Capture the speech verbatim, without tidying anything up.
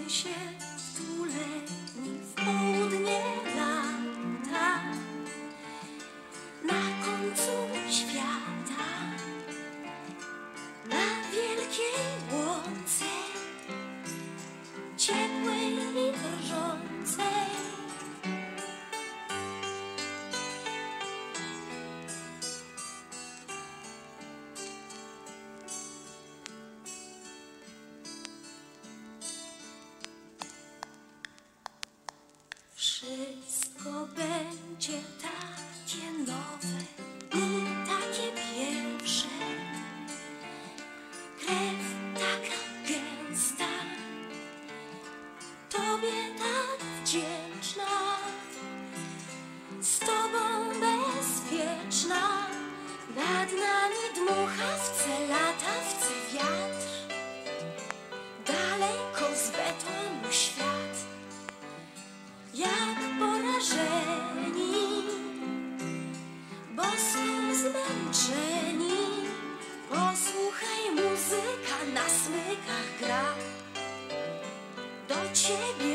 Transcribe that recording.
się wtuleni w południe lata, na końcu świata, na wielkiej łące, ciepłej i drżącej. Wszystko będzie takie nowe i takie pierwsze. Krew taka gęsta, Tobie tak wdzięczna, z Tobą bezpieczna. Nad nami dmucha wce lata, wce wiatr, daleko z betonu świat. Jak porażeni, bo są zmęczeni, posłuchaj, muzyka na smykach gra. Do Ciebie